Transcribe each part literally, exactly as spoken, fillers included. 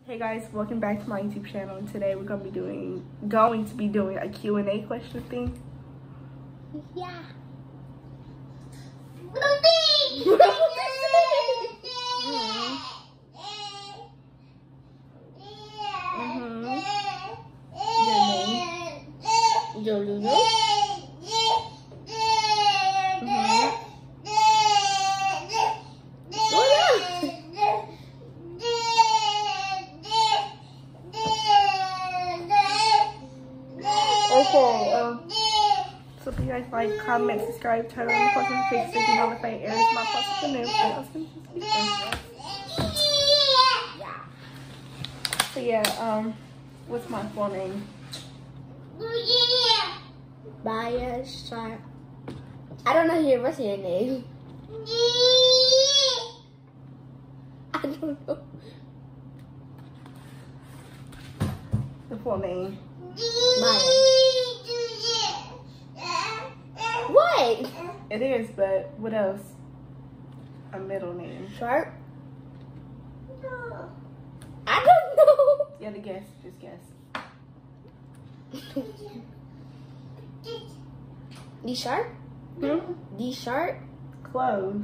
Hey guys, welcome back to my YouTube channel, and today we're gonna be doing going to be doing a Q and A question thing. Yeah. Mm-hmm. Your name? Jolulu. Okay, um, so if you guys like, comment, subscribe, turn on the post notifications so you know if I air my post with the news. Yeah. So yeah, um, what's my full name? Maya Sharp. I don't know your rest of your name. I don't know. The full name. Maya. What? It is, but what else? A middle name. Sharp? I don't know. You have to guess. Just guess. D Sharp? Hmm? D Sharp? Close.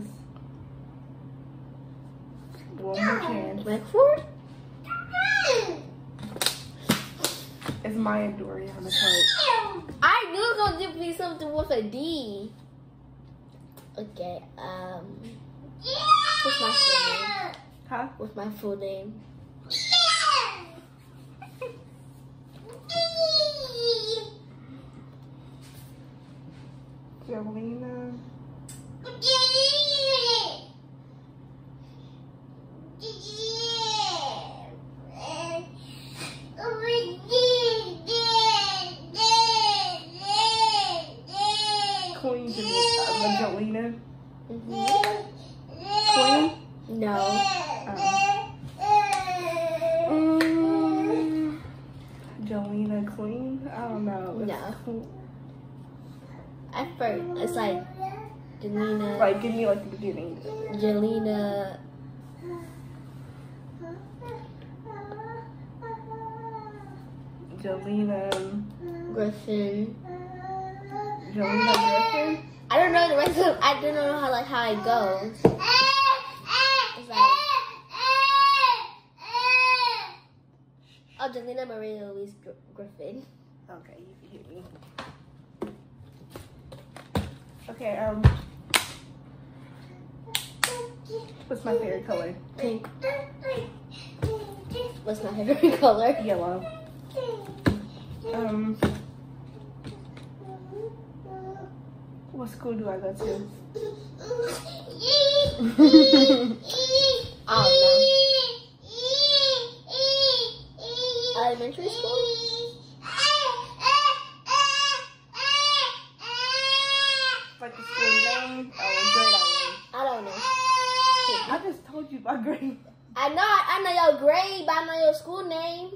One more chance. Redford? It's Maya Doriana Coach. I knew it was gonna be something with a D. Okay, um, what's my full name? Huh? What's my full name? Jolena. Queen Jolena. Mm-hmm. Queen? No. Um, Jolena Queen? I don't know. It's No. cool. At first, it's like Jelena. Like, give me like the beginning. Jelena. Jolena. Griffin. Jolena Griffin? I don't know the rest of. I don't know how like how it goes. It's like. Oh, Jelena Marie Louise Gr Griffin. Okay, you can hit me. Okay, um. What's my favorite color? Pink. What's my favorite color? Yellow. Um. What school do I go to? I don't know. Elementary school? Like the school name? Oh, what grade are you in? I don't know. I just told you my grade. I know, I know your grade, but I know your school name.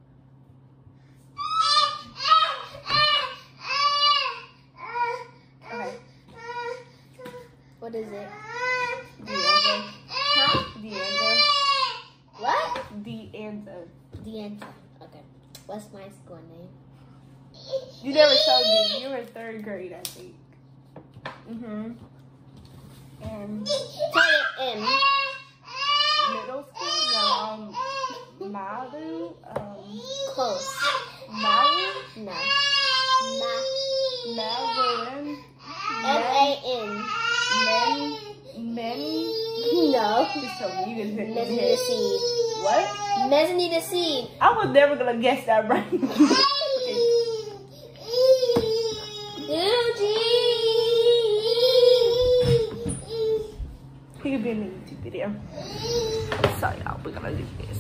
Okay. What is it? Deandra. Huh? Deandra. What? Deandra. Deandra. Okay. What's my school name? You never told me. You were in third grade, I think. Mm-hmm. And Tell it M. middle school? No, um, Malu? Um, Close. Malu? No. Madeline? M A N. Men? Men? No. Just tell me. You can hit Mezzanine me. seed. What? Mezzanine seed. I was never gonna guess that right. He could be in the YouTube video. So y'all, we're gonna do this.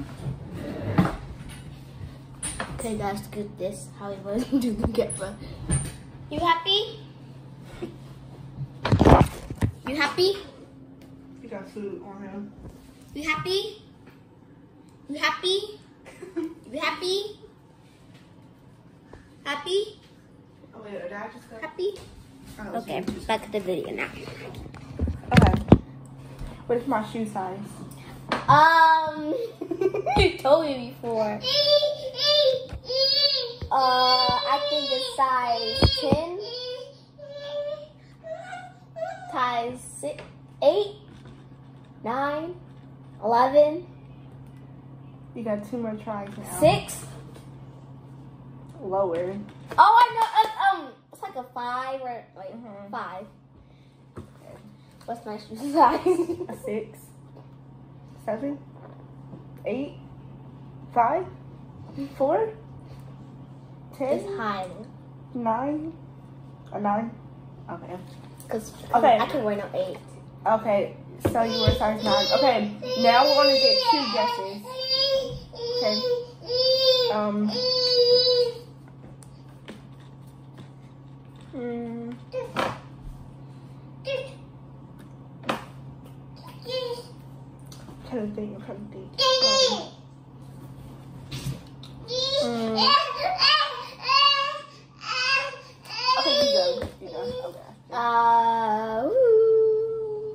Okay, guys, get this. How we going to do together. You happy? You happy? You got food on him. You happy? You happy? You happy? Happy? Oh wait, did I just go? Happy? Oh, Okay, shoot. back to the video now. Okay. What is my shoe size? Um, You told me before. Uh, I think it's size ten. Size six, eight, nine, eleven. You got two more tries now. Six. Lower. Oh, I know. Uh, um, it's like a five or like Mhm. five. What's my shoe size? A six. Seven. Eight. Five. Four. Ten. It's higher. Nine. A nine. Okay. Cause Okay. I can wear no eight. Okay. So you were size nine. Okay. Now we're gonna get two guesses. Okay. Um. Hmm. I'm trying to think. I'm trying to think. Um, mm. Okay, you go. You go. Okay. Uh. Ooh.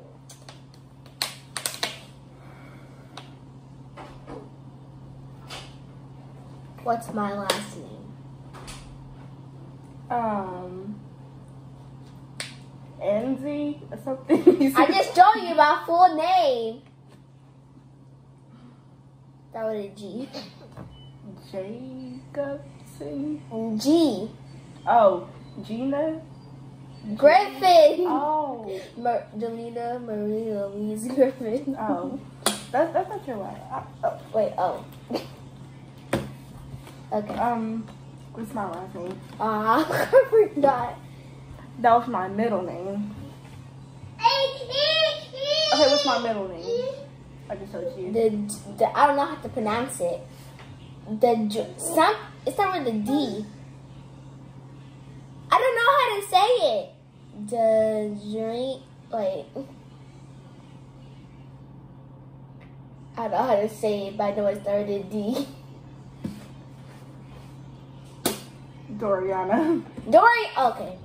What's my last name? Um. Enzy or something. I just told you my full name. That was a G. Jacobson. G. Oh, Gina. Griffin. Oh. Mar- Delina Marie Louise Griffin. Oh. That's that's not your last. Uh, oh. Wait, oh. Okay. Um. What's my last name? Ah, uh, I forgot. That was my middle name. Okay, what's my middle name? I just told you. The, the I don't know how to pronounce it. The J- some it starts with a D. I don't know how to say it. The drink like I don't know how to say it, but I know it started with D. Doriana. Dory. Okay.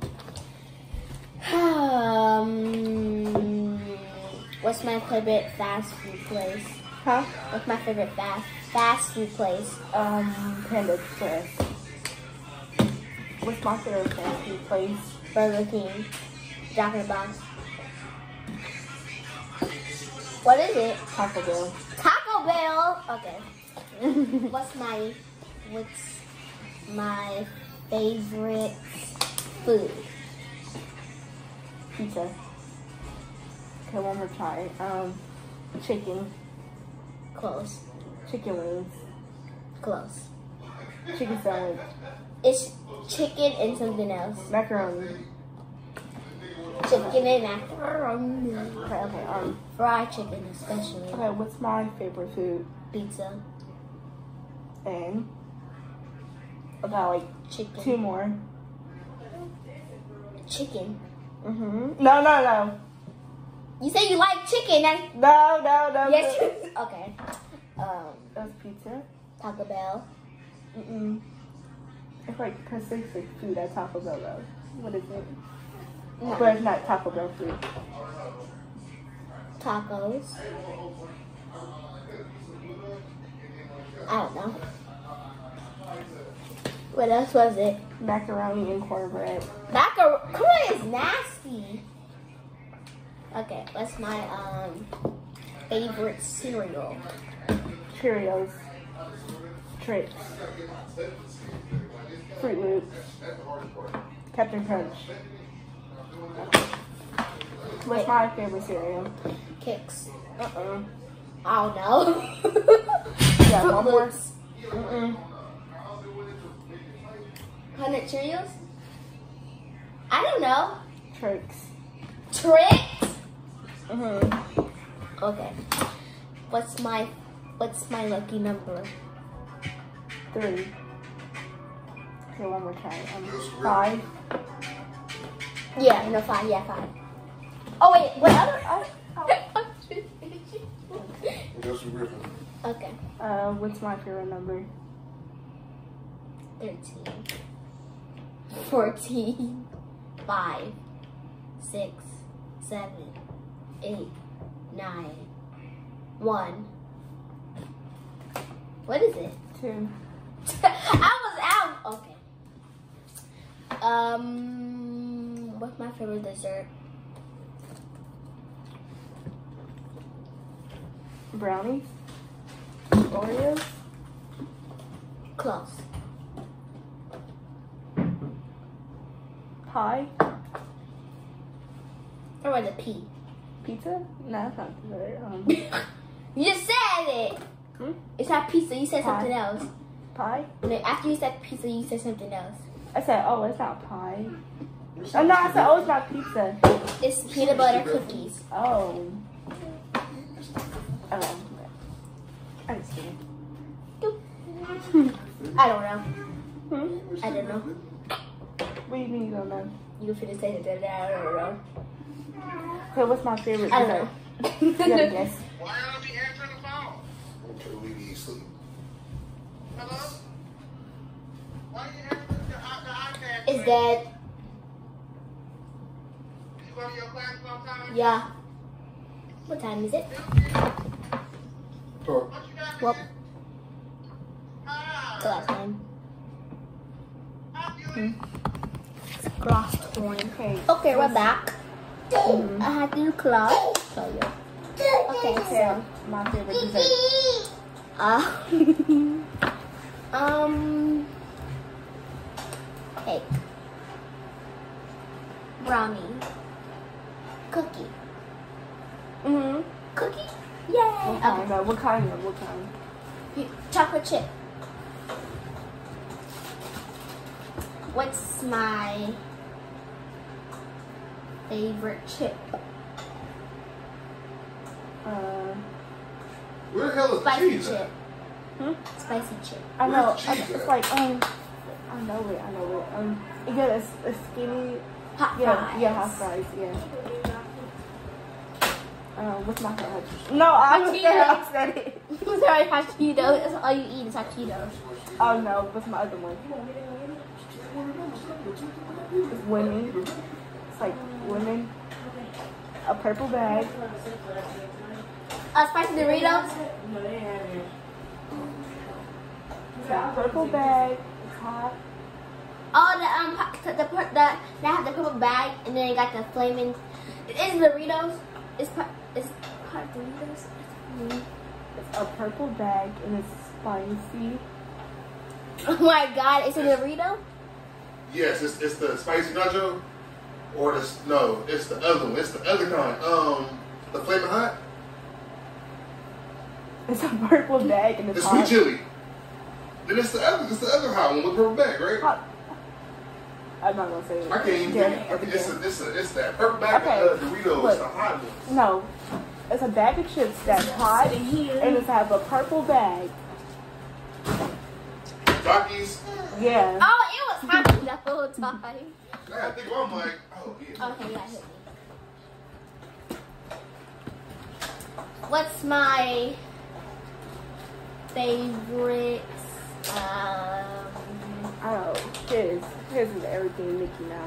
Um, what's my favorite fast food place? Huh? What's my favorite fast fast food place? Um, Panda Express. What's my favorite fast food place? Burger King. Jack in the Box. What is it? Taco Bell. Taco Bell. Okay. What's my what's my favorite food? Pizza. Okay, one more try. Um, chicken. Close. Chicken wings. Close. Chicken sandwich. It's chicken and something else. Macaroni. Chicken and macaroni. Okay, okay. Um, Fried chicken especially. okay, what's my favorite food? Pizza. And about like Chicken. two more. Chicken. Mhm. No, no, no. You say you like chicken. That's No, no, no. yes. no. You, okay. Um, That's pizza. Taco Bell. Mm-mm. It's like Pacific food at Taco Bell though. What is it? No. But it's not Taco Bell food. Tacos. I don't know. What else was it? Macaroni and cornbread. Macaroni. Come on, it's nasty. Okay, what's my um favorite cereal? Cheerios. Tricks. Fruit Loops. Captain Crunch. What's Wait. my favorite cereal? Kicks. Uh-uh. I don't know. Yeah, Fruit one more. Loops. Mm-mm. Hundred Cheerios? I don't know. Tricks. Tricks? Mm-hmm. Okay. What's my what's my lucky number? Three. Okay, one more try. Um, five. Yeah, no five, yeah, five. Oh wait, what other I, Okay. uh, what's my favorite number? Thirteen. Fourteen. Five. Six. Seven. Eight. Nine. One. What is it? Two. I was out. Okay. Um, what's my favorite dessert? Brownies. Oreos. Close. Pie. Or was it P? Pizza? No, that's not dessert. Um, You just said it. Hmm? It's not pizza. You said Pie. something else. pie? And then after you said pizza, you said something else. I said, oh, it's not pie. Oh, no, I said, oh, it's not pizza. It's peanut butter cookies. Oh. Oh. I understand. I don't know. Hmm? I don't know. What do you mean you don't know? You can finish saying it. I don't know. Okay, what's my favorite I don't dessert? know. You gotta guess. Why y'all be answering the phone? Okay, we need sleep. Hello? Why you answering the, uh, the iPad? Is that You go to your class sometime? yeah? What time is it? Talk. What you got? Well, Ah, the last time. how you Hmm? Cross one. Okay. Okay, we're back. Mhm. I had to do class. So yeah. Okay, Okay, so my favorite dessert. uh, um, cake, brownie, cookie, Mm-hmm. cookie. What Yay! kind of? What kind of? What kind? Okay. Chocolate chip. What's my favorite chip? Uh, Where the hell is the Spicy cheese chip. at? hmm? Spicy chip. I know. Where's the I, cheese it's at? like um, I know it. I know it. Um, you get a, a skinny. Hot Yeah, fries. yeah, hot fries. Yeah. Uh, what's my favorite? No, I was Cheetos. there. I said it. Sorry, hot Cheetos. That's all you eat is hot Cheetos. Oh no, what's my other one? It's women. It's like women. A purple bag. Uh, spicy Doritos. It's got a purple bag. It's hot. Oh, the um, hot- the the, the they have the purple bag, and then they got the flaming. It's Doritos. It's part. It's part Doritos. Mm. It's a purple bag and it's spicy. Oh my God! It's a Dorito. Yes, it's, it's the spicy nacho. Or the, no, it's the other one. It's the other kind. Um, the flaming hot. It's a purple bag and it's, It's hot. sweet chili. Then it's the other, it's the other hot one with purple bag, right? Hot. I'm not gonna say it. I can't even Yeah, think. it's a It's, game. a, it's, a, it's that purple bag Okay, of uh, Doritos. look. It's the hot one. No, it's a bag of chips that's hot and it's have a purple bag. Takis. Yeah. Oh, it was hot the whole time. I gotta think I'm like, oh yeah. Okay, yeah, hit me. What's my favorite? Um, Oh, his. His is everything Mickey now.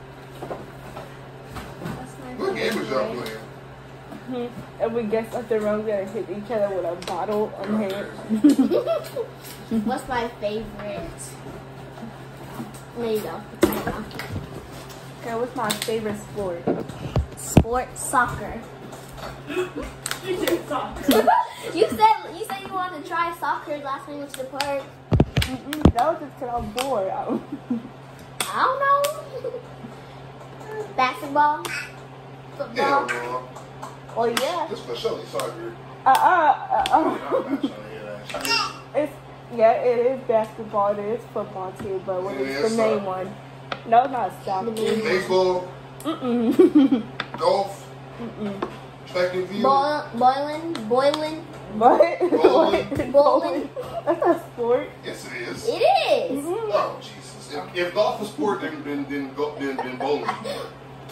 what's my What game was y'all favorite? playing? Hmm. And we guess something wrong, we gotta hit each other with a bottle on the head. What's my favorite? There you go. I don't know. Okay, what's my favorite sport? Sport soccer. You said soccer. You said you said you wanted to try soccer last time we went to the park. Mm-mm, that was just because I'm bored. I don't- I don't know. Basketball, Yeah, football. bro. Well, yeah. This for sure soccer. Uh uh. uh, I'm not uh. trying to hear that shit. It's yeah, it is basketball. It is football too, but what Yeah, is it's the main soccer. one? No, not soccer. Baseball, Mm-mm. golf, Mm-mm. track and field. Boil, boiling, boiling. What? Bowling. What? Bowling. That's a sport. Yes, it is. It is. Mhm. Oh Jesus! If, if golf was sport, then then then go, then, then bowling. is sport.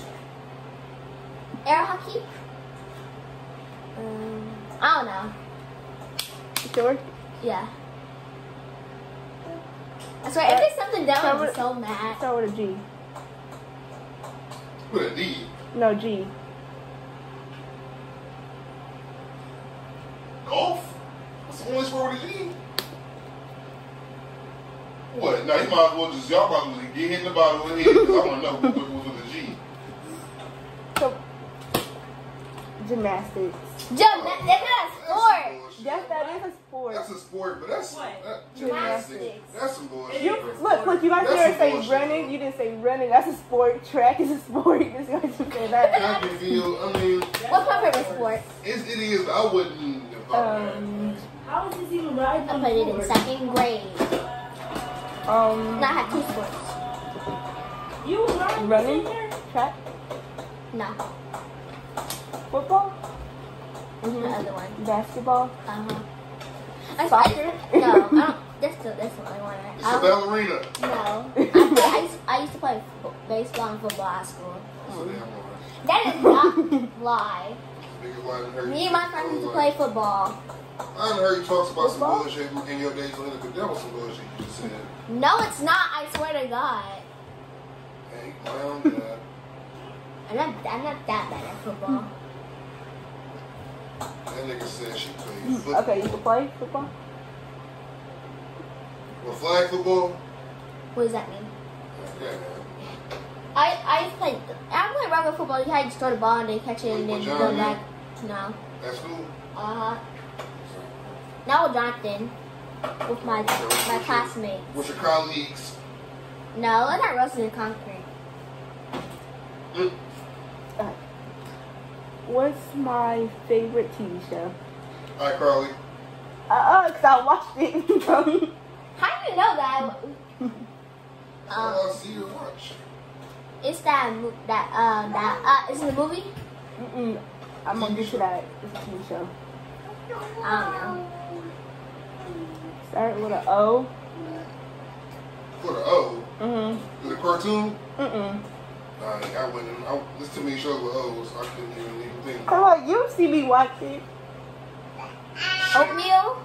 Air hockey. Um, I don't know. you sure? Yeah. I swear, if it's something dumb, I'm so mad. Start with a G. With a D. No, G. Golf. That's the only sport with a G. What? Now you might as well just y'all probably get hit in the bottom of the head because I want to know who who was with the G. So, gymnastics. Gymnastics. That's a sport. Yes, that is a sport. That's a sport, but that's What? that, Gymnastics. gymnastics. That's some bullshit. You, look, look, you guys That's didn't some say bullshit, running. bro. You didn't say running. That's a sport. Track is a sport. This guy just said that. Track and field. I mean, What's my favorite sport? it's, it is. I wouldn't. Have thought that. Um, How is this even right? I played it in second grade. um, Now I have two sports. You was running? running, there? track, No, football, the other one. basketball, Uh-huh. I, Soccer? I, no, I don't. That's the that's the only one. I, It's I a don't- ballerina. No. I, play, I, used, I used to play fo- baseball and football at school. That's a damn lie. That is not lie. Niggas like heard Me you and my talk friends used to about- play football. I done heard you talk about some Football? bullshit in your days later, but that was some bullshit you just said. No, it's not. I swear to God. Hey, clown, God. I'm not. I'm not that bad at football. That nigga said she played football. Okay, you can play football. Well, flag football? What does that mean? Yeah, man. I I played. I played regular football. You had to throw the ball and then catch it and then With go John, back. No. That's cool. Uh huh. Not with Jonathan. With my my classmates. With your colleagues. No, it's not roasted in concrete. Mm. Uh, what's my favorite T V show? All right, Carly. Uh, uh, cause I watched it. How do you know that? Um, Um, I see you watch. it's that mo- that uh that uh is it a movie? Mm-mm. I'm gonna get to that. It's a T V show. I don't know. Start with a O. For the O. Mm-hmm. Is it a cartoon? Mm-mm. Nah, I wouldn't. I, there's too many shows with O's. I couldn't even, even think. Come on, you see me watch it. Oatmeal.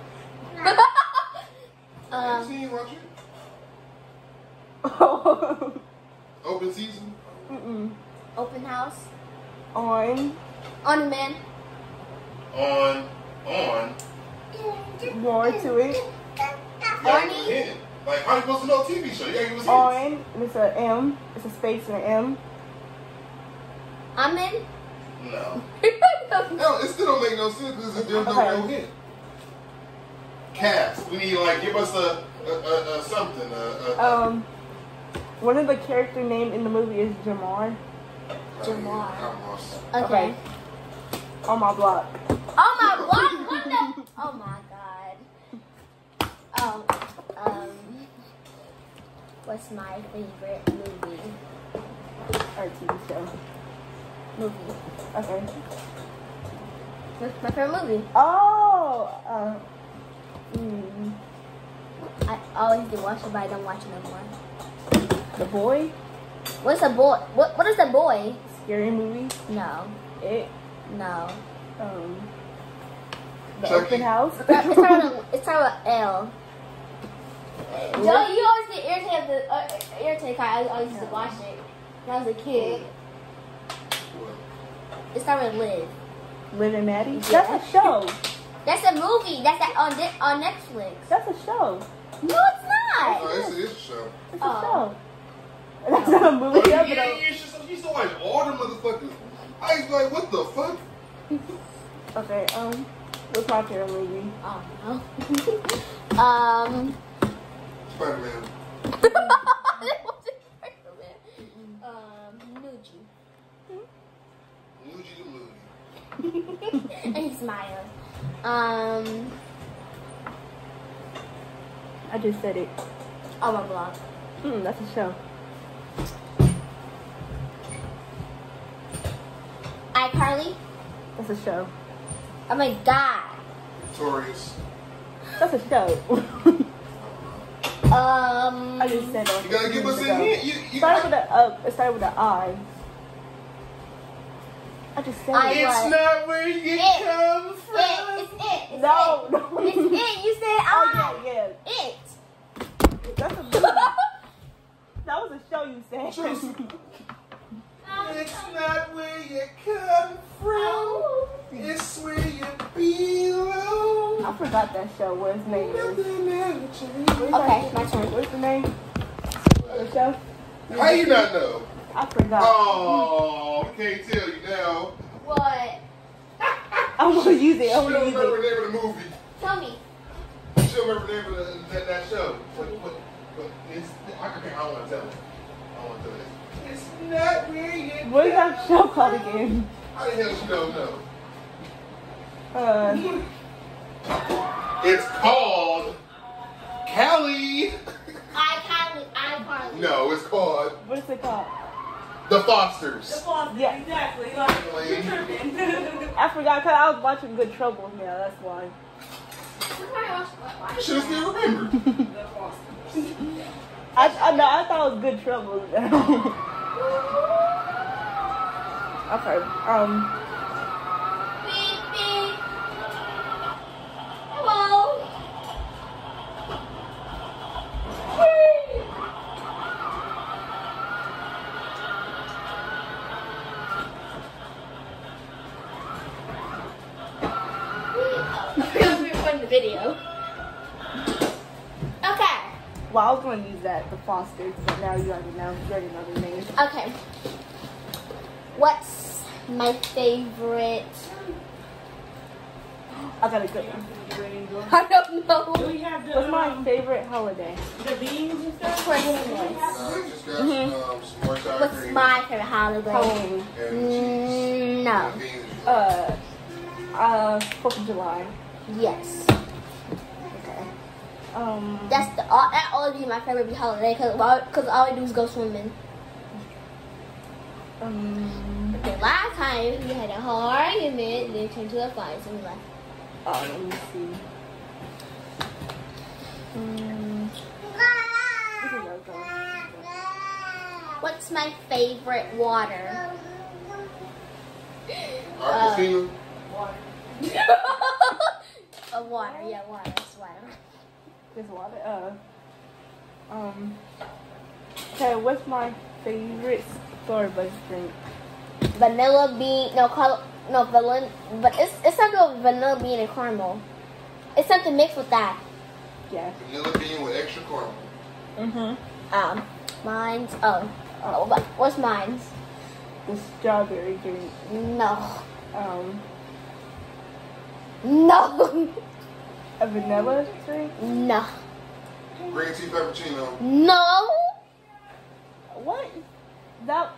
Um, um, seen watch it? Open season? Mm-mm. open house. On On man. On. On. more to it. Yeah, you hidden. Like, how you supposed to know T V show? Yeah, you was hidden. On, and it's a M. It's a space and an M. I'm in. No. No, it still don't make no sense because there's no Okay. real hint. Cast. We need, like, give us a, a, a, a something. A, a, Um, one of the character name in the movie is Jamar. Jamar. I'm lost. Okay. Okay. On my block. Oh my what? What the? Oh my god. Um. Um. What's my favorite movie? Or T V show. Movie. Okay. What's my favorite movie? Oh. Uh, mm, I always do watch it, but I don't watch it no more. the Boy. What's a boy? What? What is a boy? Scary movie. No. It. No. Um. The Chucky. Open House. It's not with, it's not with L. Joe, you always get irritated. The, uh, irritated. 'Cause I always used to watch it when I was a kid. What? It started with Liv. Liv and Maddie. Yeah. That's a show. That's a movie. That's that on Di- on Netflix. That's a show. No, it's not. No, it's, it's a show. It's Oh. a show. That's not a Oh, movie. yeah, but yeah, a- you used to, you used to watch all the motherfuckers. I was like, what the fuck? Okay. Um. What's my favorite movie? Oh no. um. Spider-Man. um. Nuji. Luigi the movie. And he's smiling. Um. I just said it. On my blog. Mm, that's a show. iCarly. That's a show. Oh my god. Victorious. That's a show. Um. I just said it. You gotta give us a hint. You, you Start with a uh, it started with an I. I just said I- it. It's What? not where you It. come from. It. It's it. It's No, it. no. It's it. You said Oh I. yeah, yeah. It. That's a movie. That was a show you said. Trust me. It's not where you come from. It's where you belong. I forgot that show. What his name is? Okay, my turn. What's the name? The show? How you not know? I forgot. Oh, we can't tell you now. What? I want to use it. I She want don't to use remember it. the name of the movie. Tell me. She don't remember the name of the, that, that show. But, but, but it's, I, can't, I don't want to tell it. I don't want to tell it. It's not really. What is that show called again? How the hell she don't know? Uh, It's called Callie. I Kylie. I Carly. No, it's called what is it called? The Fosters. Yeah. Exactly. Like, you're tripping. I forgot because I was watching Good Trouble. Yeah, that's why. You should have still remembered. I, I know. I thought it was Good Trouble. Okay. Um. Beep, beep. Hello. From the video. Okay. Well, I was going to use that, the Fosters, but now you already know. You already know the name. Okay. What's my favorite? I got a good one. I don't know. Do we have the, What's my um, favorite holiday? the beans and stuff? Christmas. Uh, I just got Mhm. um, some more sour What's cream my favorite holiday? Halloween. and cheese. Mm, no. And beans. Uh, uh, Fourth of July. Yes. Okay. Um. That's the all. That always be my favorite holiday because because all we do is go swimming. Um. Okay, last time we had a whole argument, then it turned to a fight, so we left. Oh, let me see. Um. this is okay. What's my favorite water? Aquafina. A water, yeah, water. It's water. There's a lot of uh. Um. Okay, what's my favorite Starbucks drink? Vanilla bean, no, col- no, vanilla, but it's it's something with vanilla bean and caramel. It's something mixed with that. Yeah. Vanilla bean with extra caramel. Mhm. Um, mine's oh, oh, what- what's mine's? The strawberry drink. No, Um. no, A vanilla drink. no, Green tea frappuccino. no. What? That.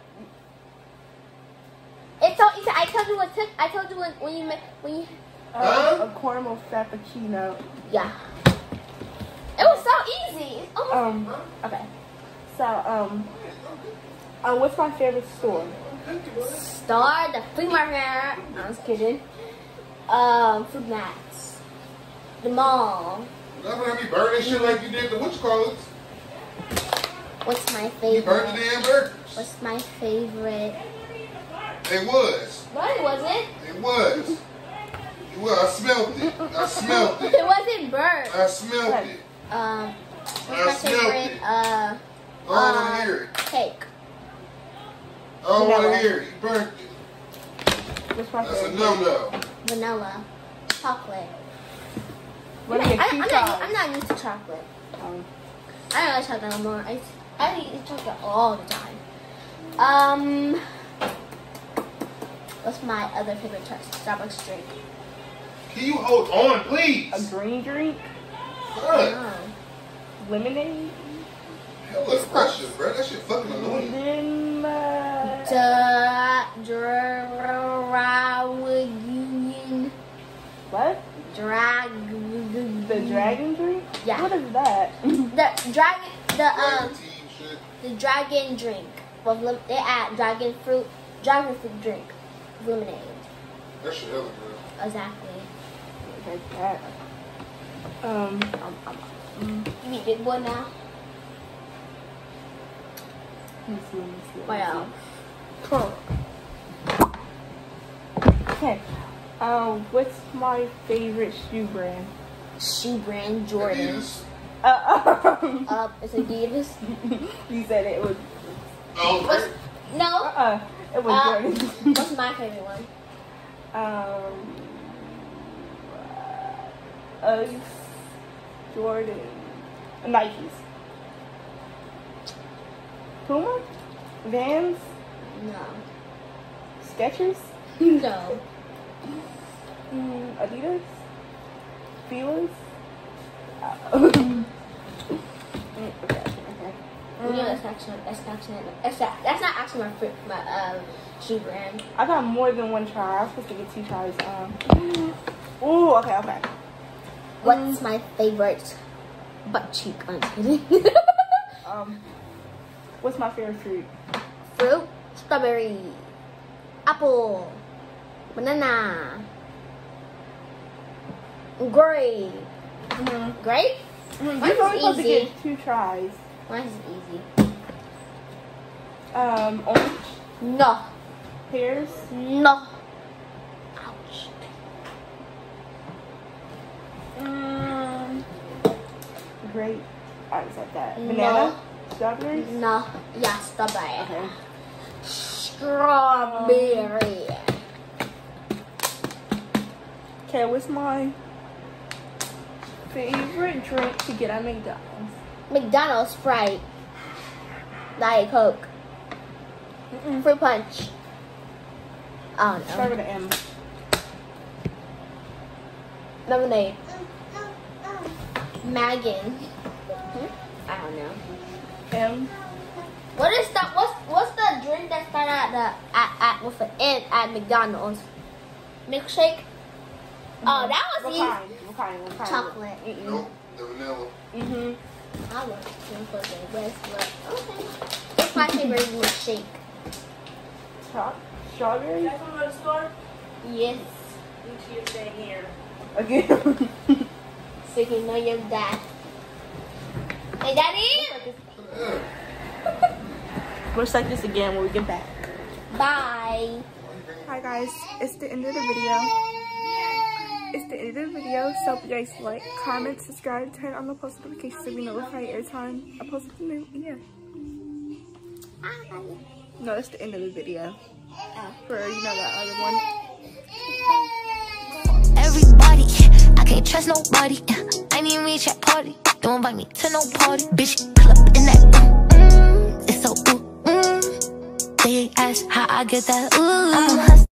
It told, it, I told you what took. I told you when, when you ma- when you. Uh, Huh? A caramel frappuccino. Yeah. It was so easy. It's almost, Um. Okay. So um. Uh, what's my favorite store? Star, the flea market. I was kidding. Um, Food Mats, the mall. Not gonna have me burning shit like you did the what you call it. What's my You burned the favorite? damn burgers. What's my favorite? It was. No, it wasn't. It was. It was. I smelled it. I smelled It it. wasn't burnt. I smelled it. Um, I what's my smelled favorite? it. Uh, I don't want uh, to hear it. cake. I don't want Vanilla. to hear it. You burnt it. What's my That's a favorite? no-no. Vanilla. Chocolate. What I'm, are your not, two I'm, not, sides? I'm not used to chocolate. Um, I don't like chocolate anymore. I, I eat chocolate all the time. Um, what's my other favorite tar- Starbucks drink? Can you hold on, please? a green drink, Fuck. Oh. lemonade, Hella pressure, bro. That shit fucking annoying. then uh, The Dragon Union. what? Drag. The dragon drink? Yeah. What is that? The dragon. The um. Dragon tea shit. The dragon drink. Well, lim- they add dragon fruit. Dragon fruit drink. Lemonade. That shit hella good. Exactly. Like that. Um, um, um, um, You eat big boy now. let me see, let me see. Let me Wow. see. Okay. Um, what's my favorite shoe brand? Shoe brand Jordan. Adidas. Uh, um, Uh, it's Adidas. you said it was. Oh, What's, right. no. Uh, it was Uh, Jordan. What's my favorite one? um. Uggs, Jordan, Nikes, Puma, Vans, No. Skechers, No. mm, Adidas, Feelers. Uh, mm, okay, okay. You know that's actually that's actually that's not, that's not actually my fr- my um shoe brand. I got more than one try. I was supposed to get two tries. Um. Ooh, okay, okay. What's my favorite butt cheek? I'm kidding. Um, what's my favorite fruit? Fruit, strawberry, apple, banana, grape. Mm-hmm. Grape? You're Mine's only supposed to easy. get two tries. Mine's easy. Um, orange, No. pears, No. Ouch. um, grape. I just said that. No. Banana, strawberries. No. Yeah, strawberry. Okay. Strawberry. Okay, what's my favorite drink to get at McDonald's? McDonald's, Sprite, Diet Coke, Mm-mm. fruit punch. I don't Start know. with an M. Lemonade. Maggin. I don't know. M. What is that? What's what's the drink that started at the at, at with an N at McDonald's? Milkshake. Oh, that was What easy. kind? What kind? What kind? Chocolate. Mm-mm. Nope, the vanilla. Mhm. I want to put the best, but okay. What's my favorite milkshake? Chop. Strawberry. You guys want to go to the store? Yes. You two stay here. Again. So you can know your dad. Hey, Daddy. We'll start this again when we get back. Bye. Hi guys, it's the end of the video. It's the end of the video, so if you guys like, comment, subscribe, turn on the post notifications to be notified every time I post a new video. Bye. No, that's the end of the video. For, you know, that other one. Everybody, I can't trust nobody. I ain't even reach that party. Don't invite me to no party. Bitch, pull up in that. Mm, it's so ooh, mm. They ask how I get that. Ooh.